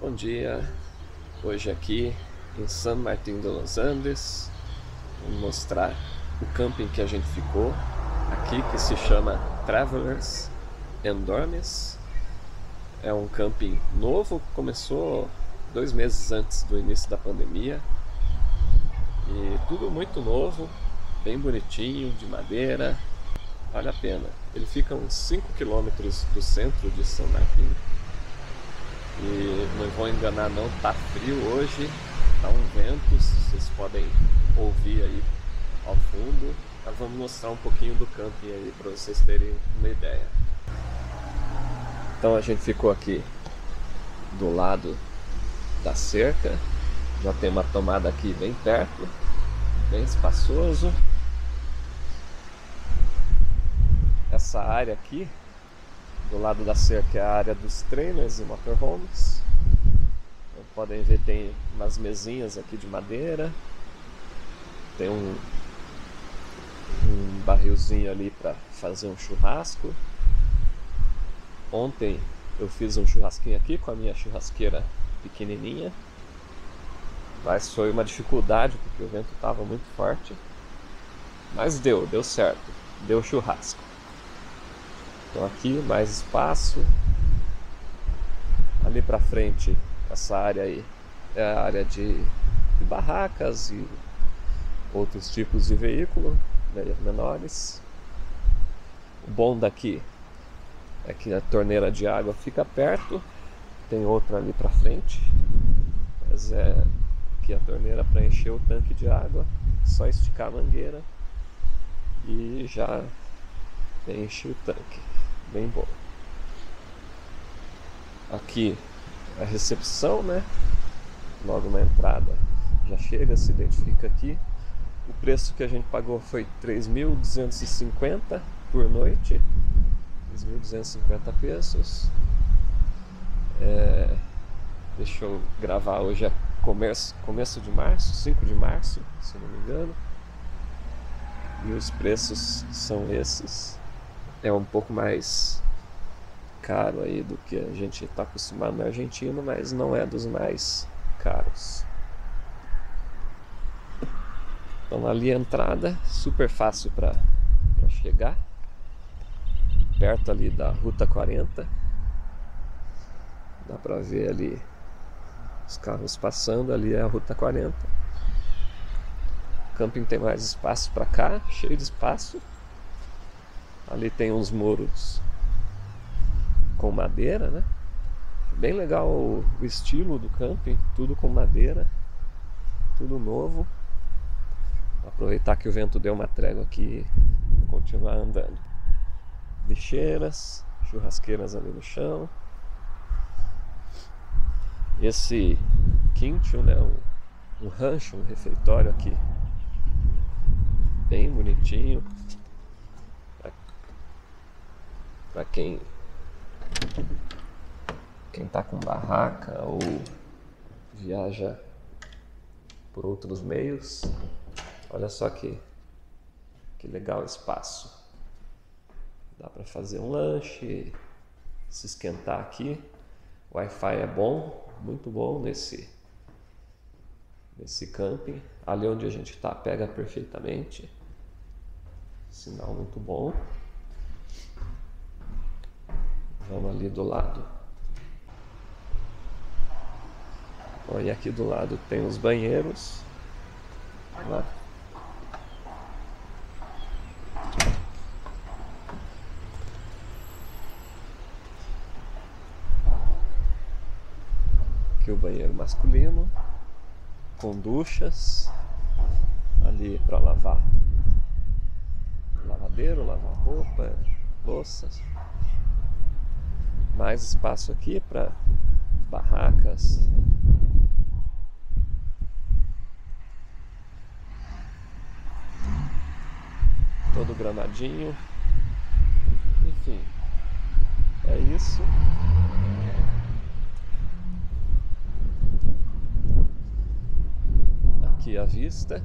Bom dia, hoje aqui em San Martín de los Andes, vou mostrar o camping que a gente ficou aqui, que se chama Travelers and Dormes. É um camping novo, começou 2 meses antes do início da pandemia e tudo muito novo, bem bonitinho, de madeira, vale a pena. Ele fica a uns 5 quilômetros do centro de San Martín. E não vou enganar não, tá frio hoje, tá um vento, vocês podem ouvir aí ao fundo. Mas vamos mostrar um pouquinho do camping aí para vocês terem uma ideia. Então a gente ficou aqui do lado da cerca, já tem uma tomada aqui bem perto, bem espaçoso. Essa área aqui do lado da cerca é a área dos trailers e motorhomes. Como podem ver, tem umas mesinhas aqui de madeira. Tem um barrilzinho ali para fazer um churrasco. Ontem eu fiz um churrasquinho aqui com a minha churrasqueira pequenininha. Mas foi uma dificuldade porque o vento estava muito forte. Mas deu certo, deu churrasco. Então aqui mais espaço. Ali pra frente, essa área aí é a área de barracas e outros tipos de veículo, menores. O bom daqui é que a torneira de água fica perto. Tem outra ali pra frente, mas é aqui a torneira para encher o tanque de água. Só esticar a mangueira e já enche o tanque. Bem bom. Aqui a recepção, né? Logo na entrada já chega, se identifica aqui. O preço que a gente pagou foi 3.250 por noite, 3.250 pesos. Deixa eu gravar, hoje é começo de março, 5 de março, se não me engano. E os preços são esses. É um pouco mais caro aí do que a gente está acostumado na Argentina, mas não é dos mais caros. Então ali a entrada, super fácil para chegar, perto ali da Ruta 40. Dá para ver ali os carros passando, ali é a Ruta 40. O camping tem mais espaço para cá, cheio de espaço. Ali tem uns muros com madeira, né? Bem legal o estilo do camping, tudo com madeira, tudo novo. Vou aproveitar que o vento deu uma trégua aqui e continuar andando. Lixeiras, churrasqueiras ali no chão. Esse quincho, né? Um rancho, um refeitório aqui, bem bonitinho. Para quem tá com barraca ou viaja por outros meios. Olha só que legal espaço. Dá para fazer um lanche, se esquentar aqui. O Wi-Fi é bom, muito bom nesse camping. Ali onde a gente está pega perfeitamente. Sinal muito bom. Vamos ali do lado. Bom, e aqui do lado tem os banheiros. Lá. Aqui o banheiro masculino, com duchas. Ali para lavar. Lavadeiro, lavar roupa, louças. Mais espaço aqui para barracas. Todo gramadinho. Enfim, é isso. Aqui a vista.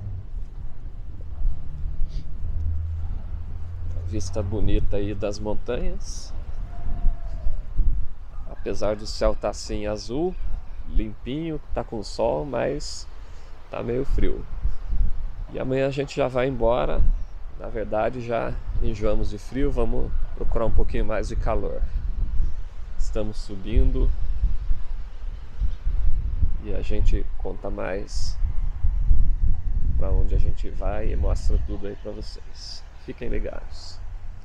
A vista bonita aí das montanhas. Apesar do céu estar assim azul, limpinho, tá com sol, mas tá meio frio. E amanhã a gente já vai embora. Na verdade, já enjoamos de frio, vamos procurar um pouquinho mais de calor. Estamos subindo e a gente conta mais para onde a gente vai e mostra tudo aí para vocês. Fiquem ligados.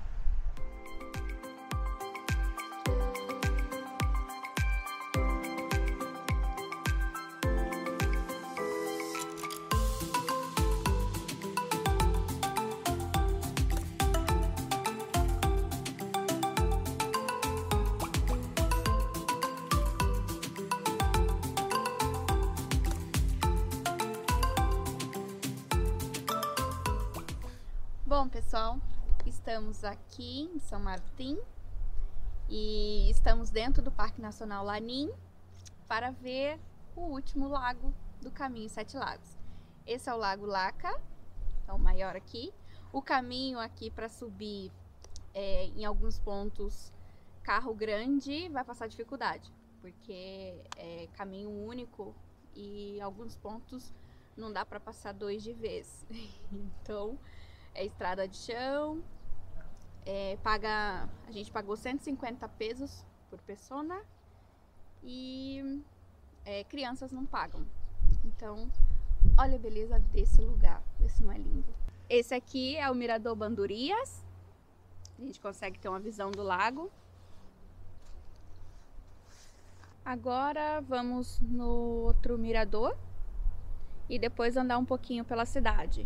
Bom, pessoal, estamos aqui em São Martim e estamos dentro do Parque Nacional Lanín para ver o último lago do caminho Sete Lagos. Esse é o Lago Laca, é o maior aqui. O caminho aqui para subir, em alguns pontos, carro grande vai passar dificuldade, porque é caminho único e em alguns pontos não dá para passar dois de vez. Então, é estrada de chão, a gente pagou 150 pesos por pessoa e crianças não pagam. Então, olha a beleza desse lugar, vê se não é lindo. Esse aqui é o Mirador Bandurias, a gente consegue ter uma visão do lago. Agora vamos no outro mirador e depois andar um pouquinho pela cidade.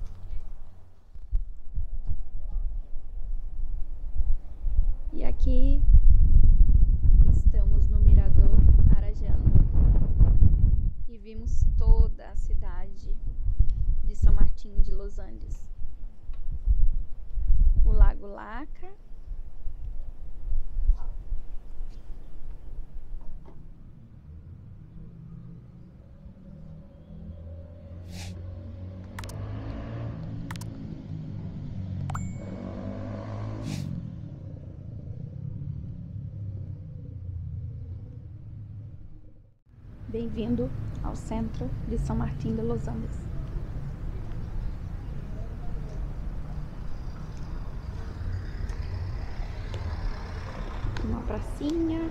E aqui estamos no Mirador Arajano e vimos toda a cidade de São Martim de Los Andes. O Lago Laca. Bem-vindo ao centro de São Martim de Los Andes. Uma pracinha.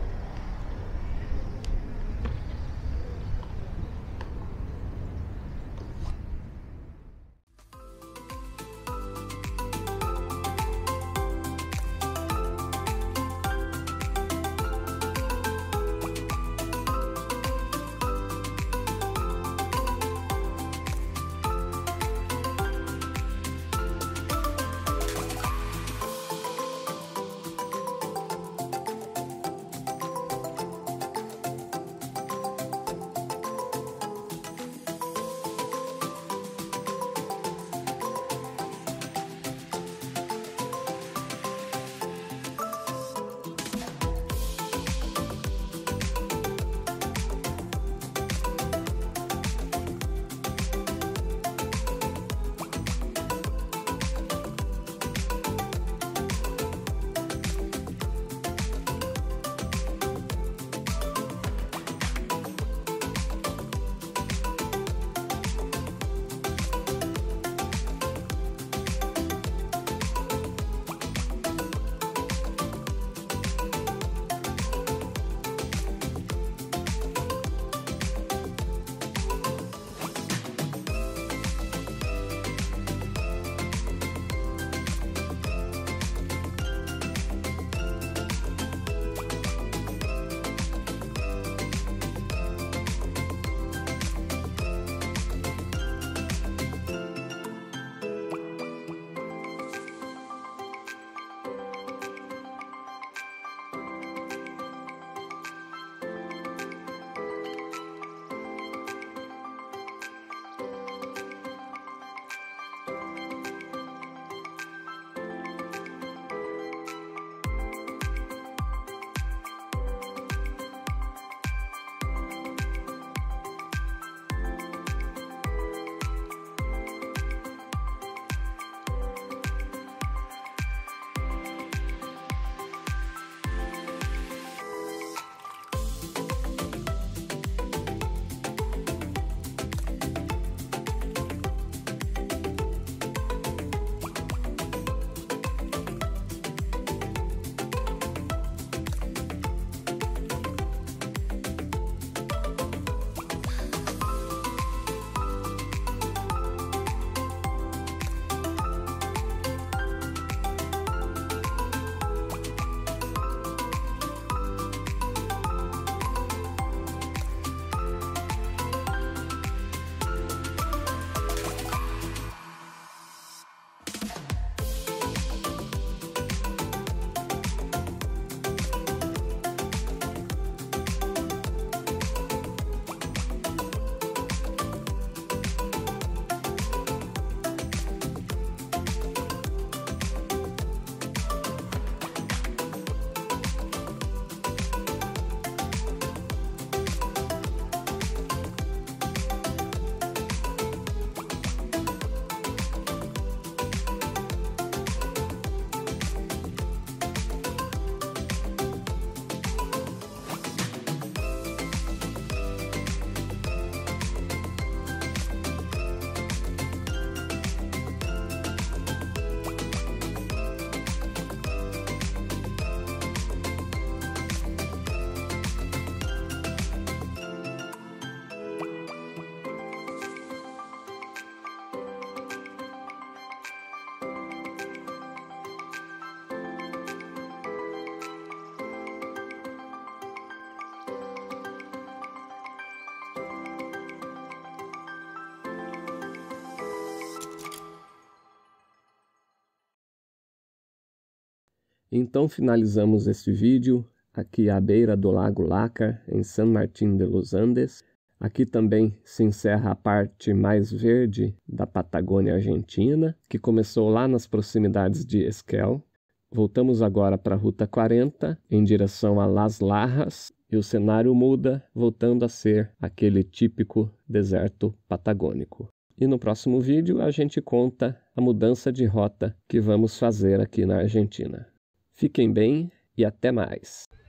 Então finalizamos este vídeo aqui à beira do Lago Lácar, em San Martín de los Andes. Aqui também se encerra a parte mais verde da Patagônia Argentina, que começou lá nas proximidades de Esquel. Voltamos agora para a Ruta 40, em direção a Las Lajas, e o cenário muda, voltando a ser aquele típico deserto patagônico. E no próximo vídeo a gente conta a mudança de rota que vamos fazer aqui na Argentina. Fiquem bem e até mais!